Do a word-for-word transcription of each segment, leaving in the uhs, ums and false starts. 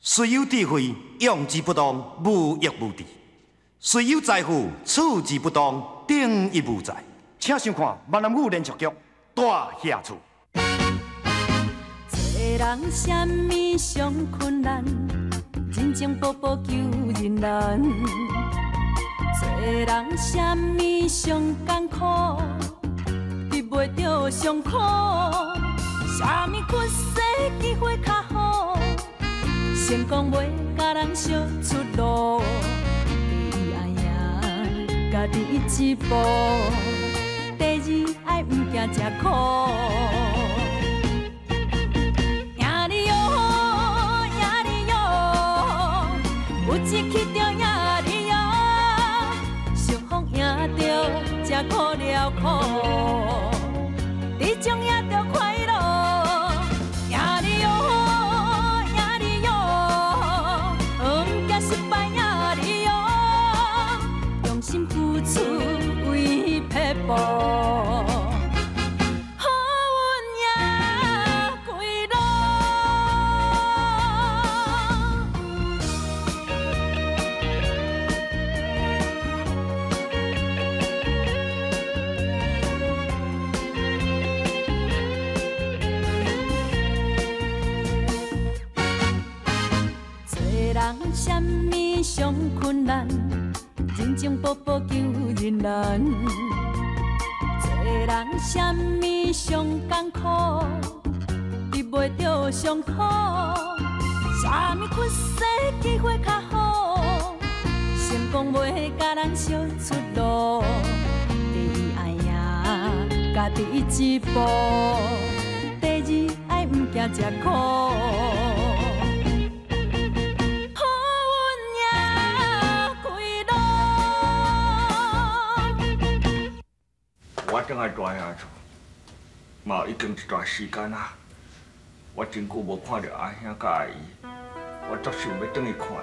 虽有智慧，用之不当，无益无治；虽有财富，处之不当，等亦无在。请想看闽南语连续剧《大厦厝》。 做人什么上困难，人情步步求人难。做人什么上艰苦，得袂着上苦。什么缺势机会较好？成功袂甲人相出路，你爱赢家己一步，第二爱毋惊吃苦。赢你哟，赢你哟，有志气着赢你哟，相逢赢着才苦了苦，你将赢着快乐。 好运也归路。做人什么上困难，人情步步求人难。 做人什么上艰苦，得袂着上苦。什么缺势机会较好，成功袂甲人相出路。第二爱赢家己一步，第二爱毋惊吃苦。 我正爱大下厝，嘛已经一段时间啊。我真久无看到阿兄甲阿姨，我足想要转去看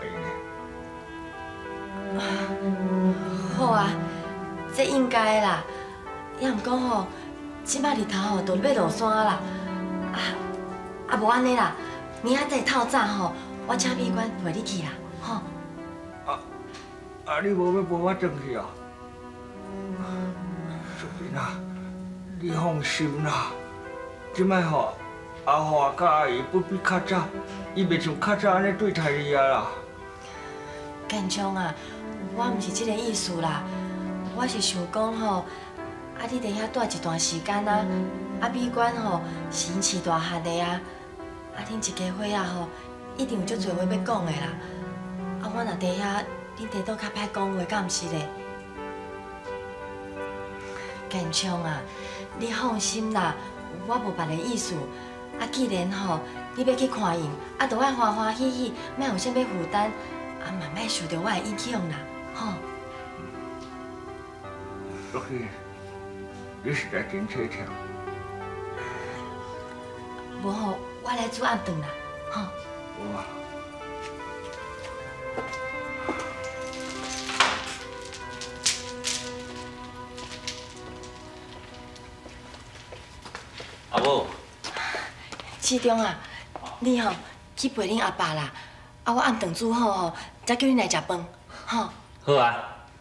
啊， 因好啊，这应该啦。也毋过吼，即摆日头吼都要落山啦。啊啊，无安尼啦，明仔载透早吼，我请美管陪你去啦，吼。 啊啊，你无要陪我转去啊？ 啊，你放心啦，即摆吼阿华甲阿姨不比较早，伊袂像较早安尼对待你啊啦。 建昌啊，我毋是即个意思啦，我是想讲吼，啊你伫遐住一段时间啊，啊美馆吼是因饲大汉的啊，啊恁一家伙仔吼一定有足侪话要讲的啦，啊我若伫遐，恁地倒较歹讲话，敢毋是咧？ 建昌啊，你放心啦，我无别个意思。啊，既然吼你要去看因，啊，就爱欢欢喜喜，莫有啥物负担，啊，嘛莫受到我的影响啦，吼。 所以你实在真坚强。 无吼，我来煮暗顿啦，吼。 哇！ 阿母， 市长啊，你吼去陪恁阿爸啦，啊，我暗顿煮好吼，再叫恁来食饭，吼。 好啊。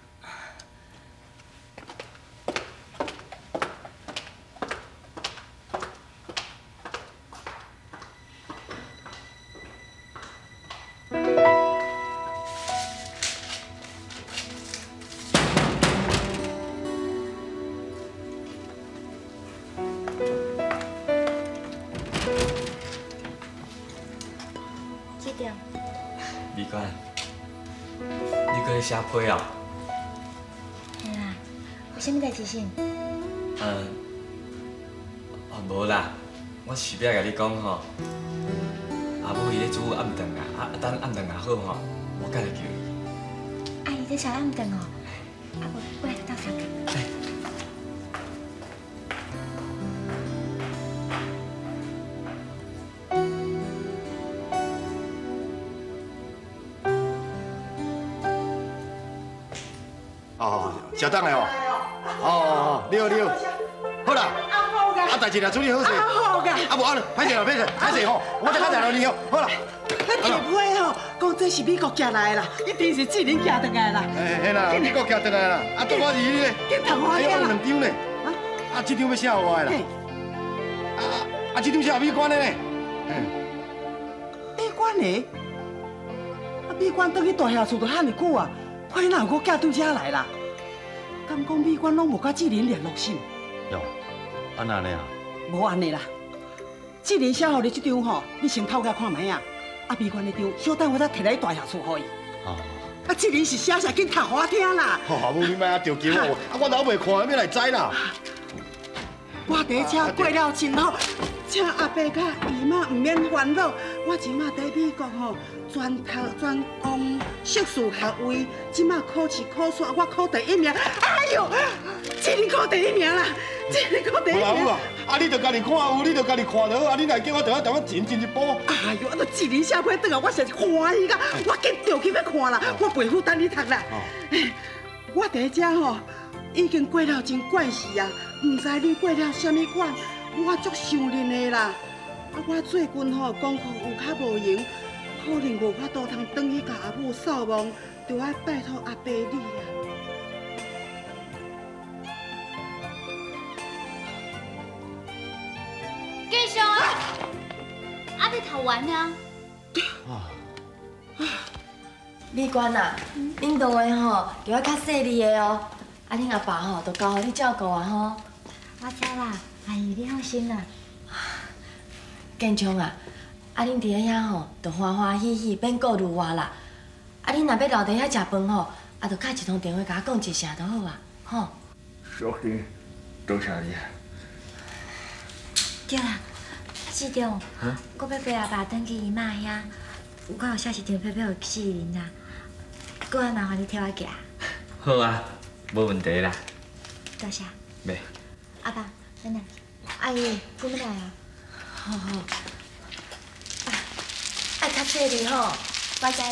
美管，你搁咧写批啊？ 嘿啦，有啥物代志先？ 嗯，哦无啦，我是要甲你讲吼，阿母伊咧煮暗顿啊，啊等暗顿啊好吼，我改来叫伊。 阿姨在烧暗顿哦，啊无我来倒上去。 哦，食等来哦。哦哦，你好你好，好啦。啊，代志若处理好势。 好个。 啊无啊，歹势啦歹势歹势吼，我再较热闹你哦。好啦。 那铁皮吼， 这是美国寄来的啦，一定是志玲寄回来啦。 哎，嘿啦，美国寄回来啦，啊，拄我是你咧， 紧谈花还有听啦。 两张呢， 啊啊，这张要写我的啦，啊啊，这张写美观的呢， 美观的，啊，美观等去大厦厝都遐尼久啊，快哪有搁寄对遮来啦？敢讲美观拢无甲志玲联络性？ 哟，安那呢啊？ 无安尼啦，志玲写互你这张吼，你先透下看卖啊。啊，美观那张，小等我再摕来大厦厝互伊。 哦。 啊，志玲是写写紧读我听啦。 好，母你莫啊着急我，啊，我老袂看，要来知啦。 我伫车过了真好，请阿伯甲姨妈唔免烦恼。我即马伫美国吼，专读专攻硕士学位，即马考试考煞，我考第一名。哎呦，志玲考第一名啦！志玲考第一名。 好啦，啊，你着家己看有，你着家己看就好，啊，你来叫我等下等我前进一步。 哎呦，啊，都志玲写批倒来，我实是欢喜甲，我紧着去要看啦。我陪父等你读啦。我伫遮吼，已经过了真惯势啊，唔知你过了什么关，我足想恁的啦。啊，我最近吼功课有较无闲，可能无法度通转去甲阿母扫望，就爱拜托阿伯你啊。 继续啊！啊，你读完了？ 美观啊，恁道的吼，就要较细腻的哦。啊，恁阿爸吼，就交互你照顾啊吼。 我知啦，阿姨你放心啦。 建昌啊，啊恁伫咧遐吼，就欢欢喜喜，免顾虑我啦。啊，恁若要留伫遐食饭吼，啊，就敲一通电话甲我讲一声就好啊，吼。 小弟，多谢你。 对啦，市长，我要陪阿爸转去姨妈遐，我有写一张票票给志玲啦，我要麻烦你替我寄。 好啊，无问题啦。 多谢。 袂。 阿爸，等等，阿姨，我要来啊。 好好。啊，爱较细腻吼。 我知啦。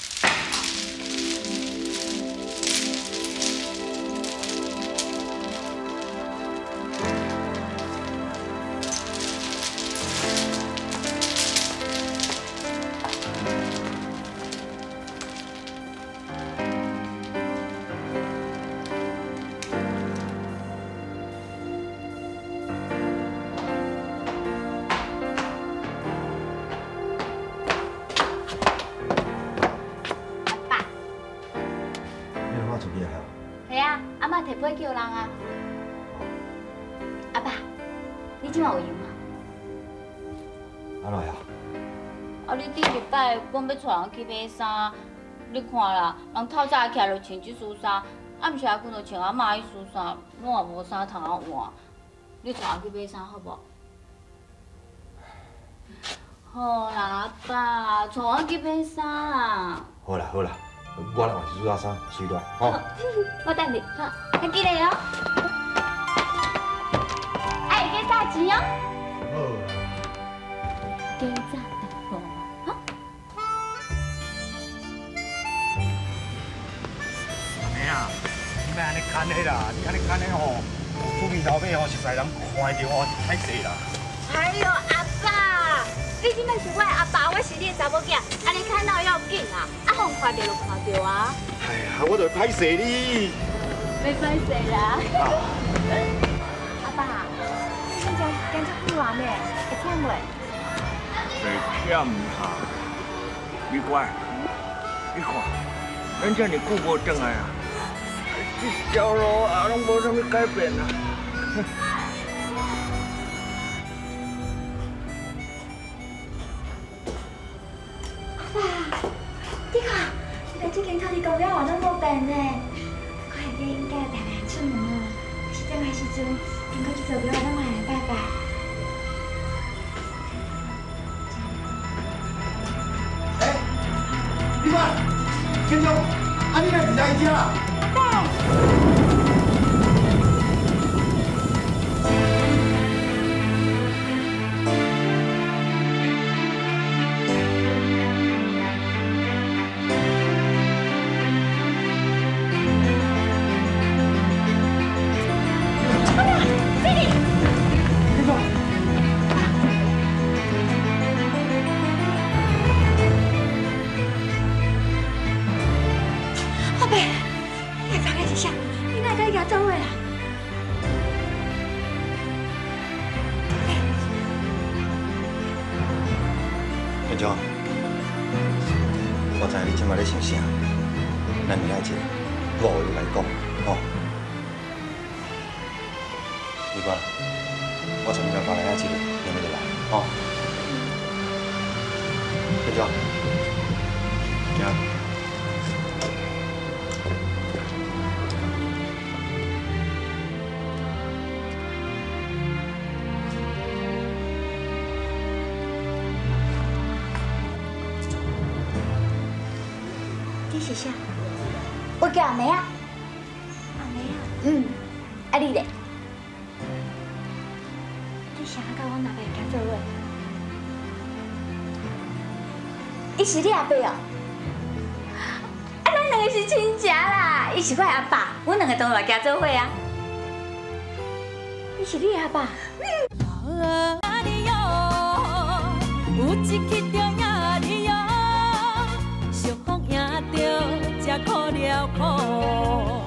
摕杯叫人啊！阿爸，你今晚有闲吗？ 安怎呀？ 啊！你顶一摆讲要带人去买衫，你看啦，人透早起来就穿这束衫，暗时啊，困就穿阿嬷迄束衫，拢也无衫通啊换。你带人去买衫好无？好啦，阿爸，带我去买衫啦。 好啦好啦，我来换一束衫，随来吼。 我等你，好，还记得哦。爱给大钱哦。 好。 给赞的我，好。 阿妹啊，你莫安尼牵的啦，你安尼牵的吼，出面头尾吼，实在人看到我太细啦。 哎呦，阿爸，你即摆是我的阿爸，我是你的查某囝，安尼看到要紧啦，啊，互看到就看到啊。 哎呀，我就歹势你。 没歹势啦。阿爸，你真正感觉好玩呢，会忝袂？ 袂忝哈。你乖，你看，咱遮尔久无转来啊，这条路啊，拢无啥物改变啊。 你看，咱这间土地公庙也拢无变呢。我下底应该常常出门啊，是转来时阵，经过这座庙，拢来拜拜。 哎，你看，建忠，啊你来伫哪一家啦？ 爸。 我知影你即摆咧想啥，咱来一个五个来讲，吼。你看，我从你家发来一个，你咪就来，吼。队长，行。 是啥？我叫阿梅啊。阿梅啊？嗯，啊你咧？你想要甲我阿伯行做伙？伊是你阿伯哦？啊，咱两个是亲情啦！伊是我阿爸，阮两个当然行做伙啊。伊是你阿爸？嗯。有一起中呀你哟，相逢赢着。 才苦了苦。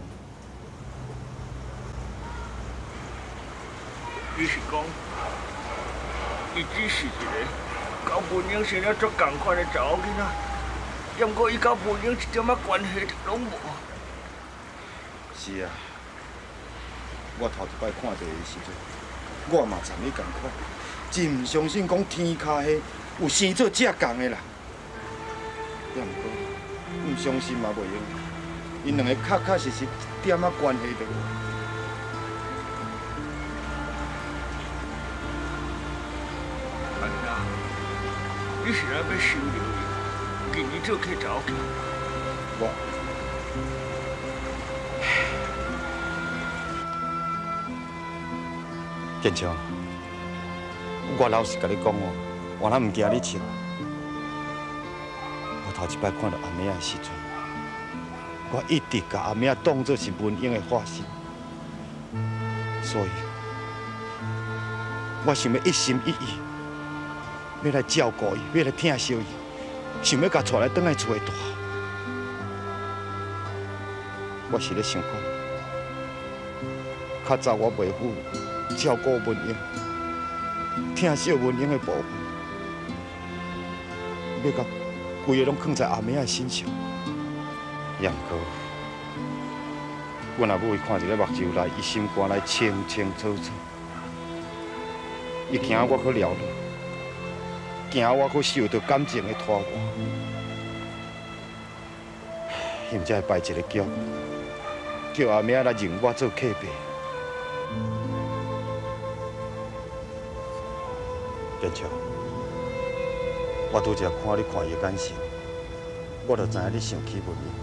你是讲，伊只是一个交文英生了足共款的查某囡仔，不过伊交文英一点仔关系拢无。 是啊，我头一摆看到伊时阵，我嘛参你共款，真唔相信讲天骹下有生做这共的啦。不过。 唔相信嘛袂用，因两个确确实实一点仔关系都无。 安娜，你是来要收留伊，今年做客查某囝？ 我，建昌，我老实甲你讲哦，我哪唔惊你笑。 头一摆看到阿妹的时阵，我一直把阿妹当作是文英的化身，所以，我想要一心一意，要来照顾伊，要来疼惜伊，想要甲带来转来厝的大。我是咧想讲，较早我袂赴照顾文英，疼惜文英的部分，要甲。 规个拢放在阿妹的身上，也毋过，阮阿母伊看一个目睭内，伊心肝内清清楚楚，伊惊我去撩落，惊我去受到感情的拖磨，伊毋才会摆一个局，叫阿妹来认我做客爸。建昌。 我拄则看你看伊的眼神，我就知影你生气文英。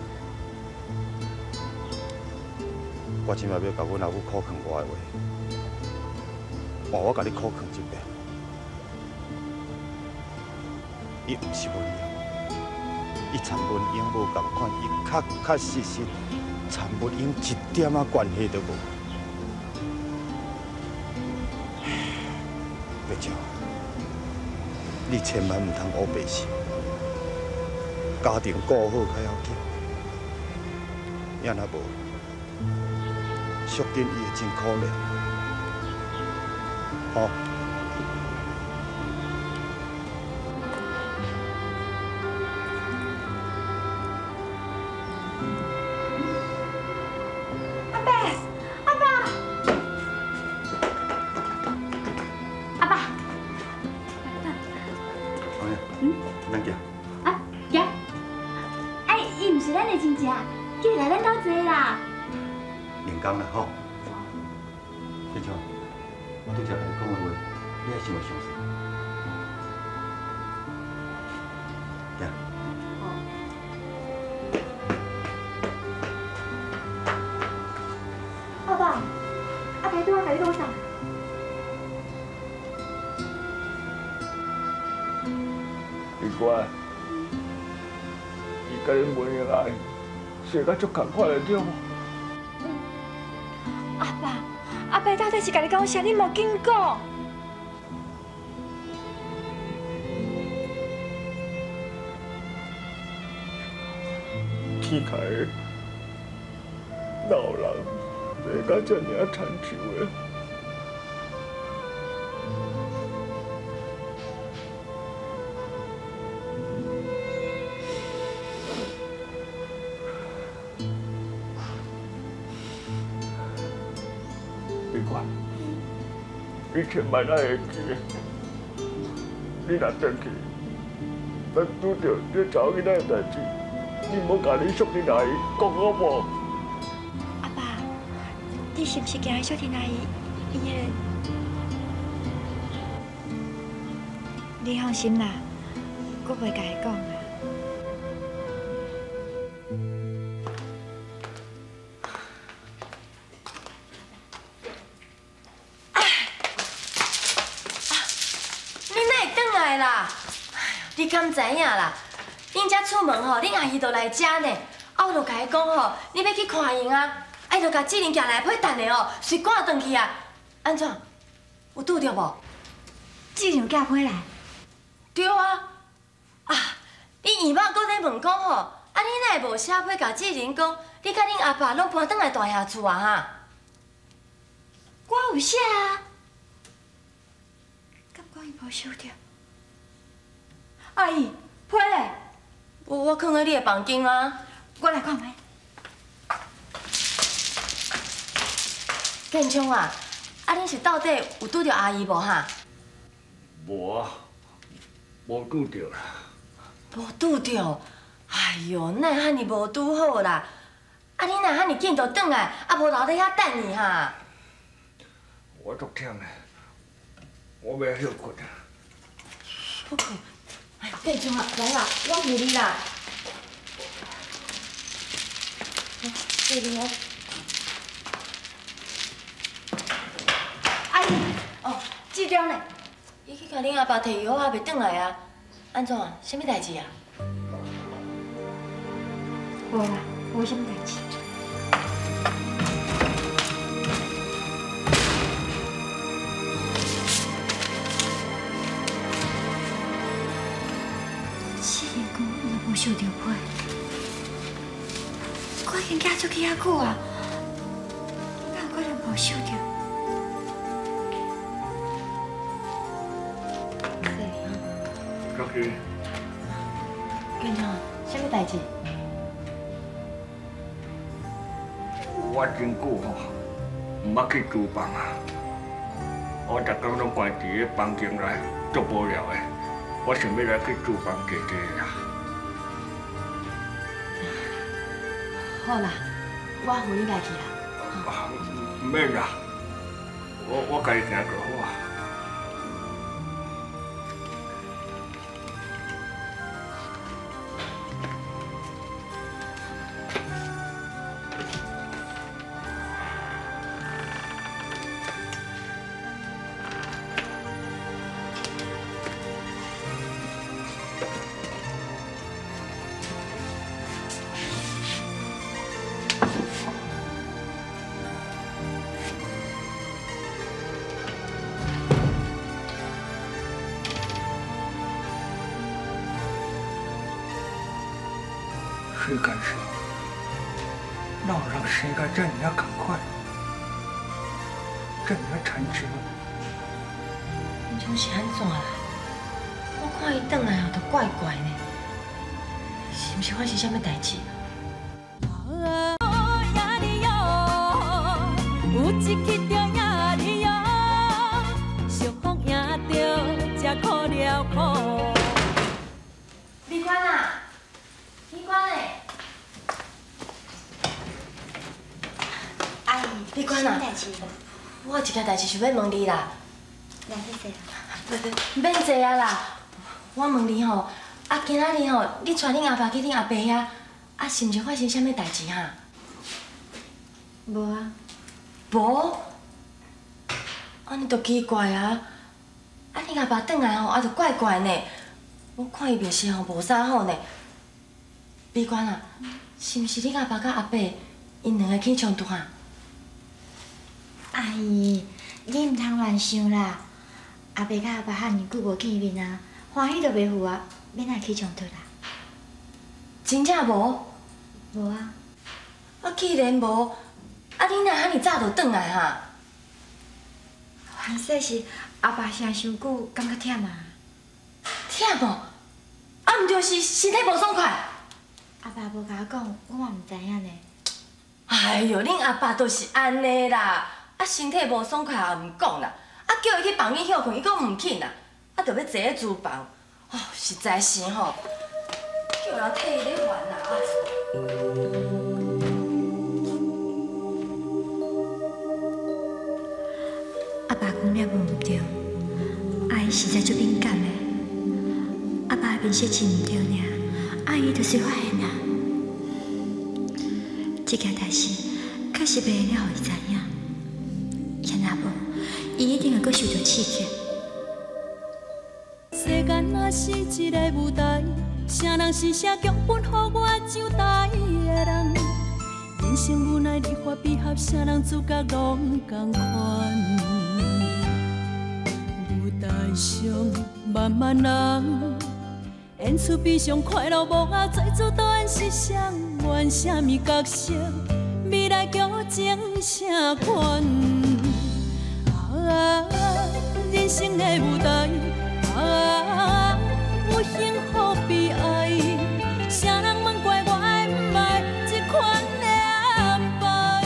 我今摆要甲阮阿母苦劝我的话，换我甲你苦劝一遍。伊毋是文英，伊参文英无共款，伊确确实实参文英一点仔关系都无。别笑。 你千万唔通乌白想，家庭顾好较要紧，要若无，淑珍伊会真可怜。好。 阿伯，阿爸，阿爸。 嗯，咱行。 啊，行。哎，伊毋是咱的亲戚，叫伊来咱家坐啦。 练功啦，吼。建昌，我拄则甲你讲的话，你还想会相信？行。 阿爸，阿爸拄仔甲你讲啥？ 奇怪，伊甲恁文英爱，生甲足共款的对无？ 阿爸，阿爸到底是甲你讲啥？你莫紧讲。 天开的老人，生甲遮尔残旧的。 款，你千万要会记得，你若转去，咱拄着这查某囡仔的代志，你莫甲你淑婷阿姨讲好无？ 阿爸，你是不是惊小婷阿姨伊个？你放心啦，我袂甲伊讲啦。 你敢知影啦？恁遮出门吼，恁阿姨就来遮呢。啊，我就甲伊讲吼，你要去看因啊，啊，就甲志玲行来陪等的哦，随赶转去啊。安怎？有拄着无？ 志玲寄批来。 对啊。啊，恁姨妈搁咧问讲吼，啊，你哪会无写批甲志玲讲，你甲恁阿爸拢搬转来大廈厝啊哈？ 我有写啊。敢讲伊无收着？阿姨，批嘞！ 我我放在你的房间啊。 我来看卖。 建昌啊，啊，恁是到底有拄着阿姨无哈？ 无啊，无拄着啦。 无拄着？哎哟，哪会遐尼无拄好啦？啊，你哪遐尼紧就转来，啊无留咧遐等伊哈？ 我足忝的，我要休困啊。 休困？哎，建昌啊，来啦，我陪你啦。这里哦。阿姨，哦，志忠呢？伊去甲恁阿爸摕药啊，袂转来啊？安怎啊？什么代志啊？ 无啦，无什么代志。志玲讲我无收着批，我已经寄出去遐久啊，哪有可能无收着？ 小琪， 建昌，什么代志？ 我真久吼，毋捌去厨房啊。我逐工拢关伫咧房间内，足无聊的。我想要来去厨房坐坐啦。 好啦，我扶你来去啦。 啊，唔免啦，我我家己行就好啊。世间上，哪有人生甲这尔共款，这尔残缺？ 建昌是安怎啦？我看伊转来后都怪怪的，是毋是发生什么代志？ 有一去着呀哩哟，相逢赢着才可了苦。 李官啊，李官诶！ 阿姨， 李官啊，我有一件代志想要问你啦。 来去坐。 免坐啊啦，我问你吼，啊今仔日吼，你带恁阿爸去恁阿伯遐，啊是毋是发生什么代志哈？ 无啊。 无？安尼就奇怪啊！啊恁阿爸转来吼，啊就怪怪呢。我看伊面色吼无啥好呢。美官啊，是毋是恁阿爸甲阿伯因两个起冲突啊？ 阿姨，你唔通乱想啦。阿伯甲阿爸遐尼久无见面啊，欢喜就袂赴啊，免来起冲突啦。 真正无？ 无啊。 啊，既然无，啊你哪遐尼早就转来哈？ 反说是阿爸想伤久，感觉忝啊。 忝哦？啊，毋就是身体无爽快？ 阿爸无甲我讲，我嘛毋知影呢。 哎哟，恁阿爸就是安尼啦。 啊身体无爽快也毋讲啦，啊叫伊去房间休困，伊阁毋肯啦，啊着要坐咧厨房，哦，实在是吼，叫人替伊咧烦啦啊！ 阿爸讲了无毋对，阿姨实在足敏感的。阿爸面色真毋对尔，阿姨就是发现啦。这件代志确实袂了，互伊知影。若若无，伊一定会阁受到刺激。 世间若是一个舞台，啥人是写剧本，予我上台的人？人生无奈，离合悲合，啥人主角拢同款。舞台上万万人，演出悲伤快乐无啊，最主导演是谁？演啥物角色？未来剧情啥款？啊，人生的舞台。啊，有幸福悲哀，啥人问怪我的不爱这款的安排？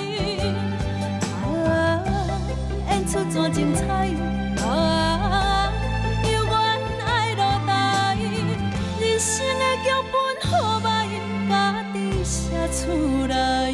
啊，演出怎精彩？啊，犹原爱落台，人生的剧本好歹，家己写出来。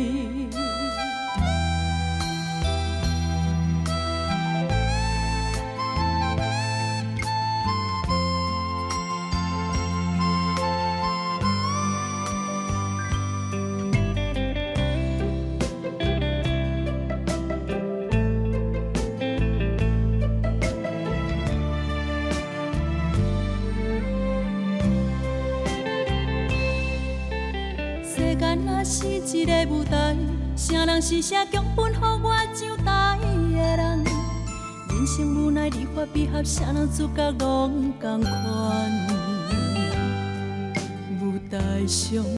若是一个舞台，啥人是写剧本，予我上台的人？人生无奈，离合悲合，啥人主角拢同款？舞台上。